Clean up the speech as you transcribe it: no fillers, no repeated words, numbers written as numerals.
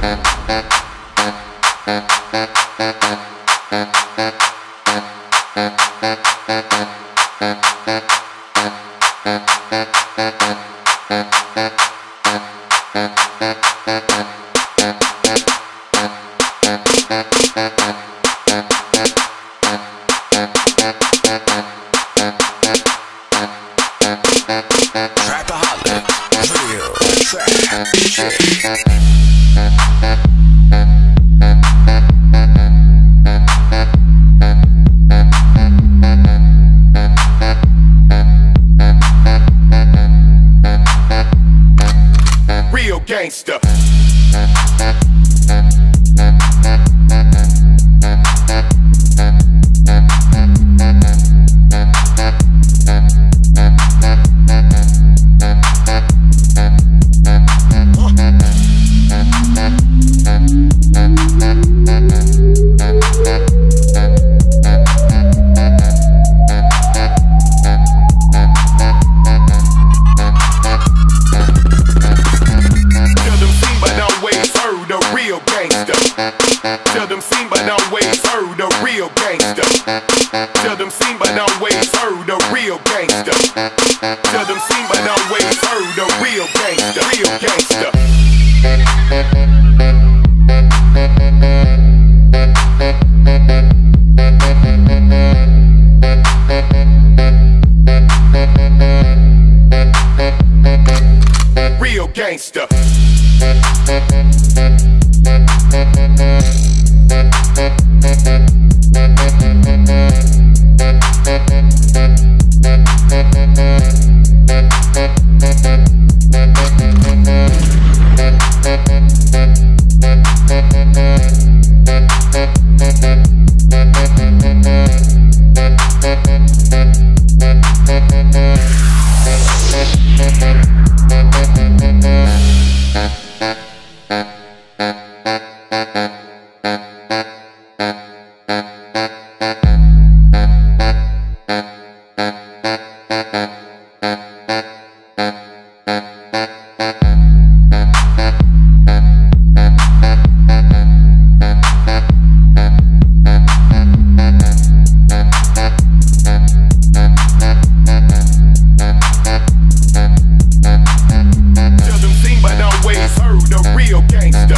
Real gangster. Tell them seen but always heard a real gangster. Tell them seen but always heard a real gangster. Tell them seen but always heard a real gangster. Real gangster. Real gangster. Heard a real gangster.